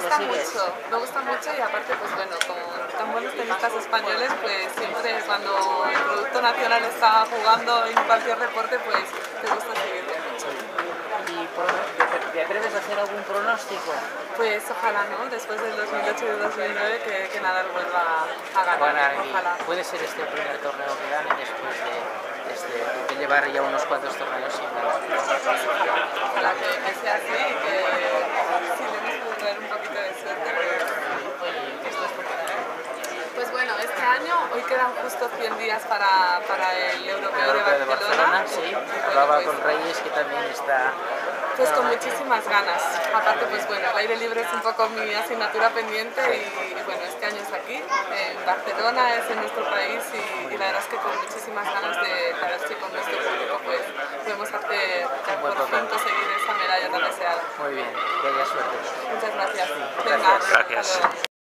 sigues? me gusta mucho y aparte, pues bueno, con tan buenos tenistas españoles, pues siempre cuando el producto nacional está jugando en cualquier deporte, pues te gusta seguirlo mucho. ¿Y te atreves a hacer algún pronóstico? Pues ojalá, ¿no? Después del 2008 y del 2009 que Nadal vuelva a ganar, ojalá. Puede ser este el primer torneo que gane después de llevar ya unos cuantos torneos sin ganar. Ojalá que sea así y que si le hemos de traer un poquito de suerte, ¿Y qué estás preparando? pues bueno, este año, hoy quedan justo 100 días para el Europeo de Europeo de Barcelona. Barcelona, sí. Y Hablaba bueno, con Reyes, que también está... pues con muchísimas ganas. Aparte, pues bueno, el aire libre es un poco mi asignatura pendiente y bueno, este año es aquí, en Barcelona, es en nuestro país y la verdad es que con muchísimas ganas de ver si con nuestro público pues podemos hacer por fin conseguir esa medalla tan deseada. Muy bien, que haya suerte. Muchas gracias. Sí, Venga, gracias. hasta luego.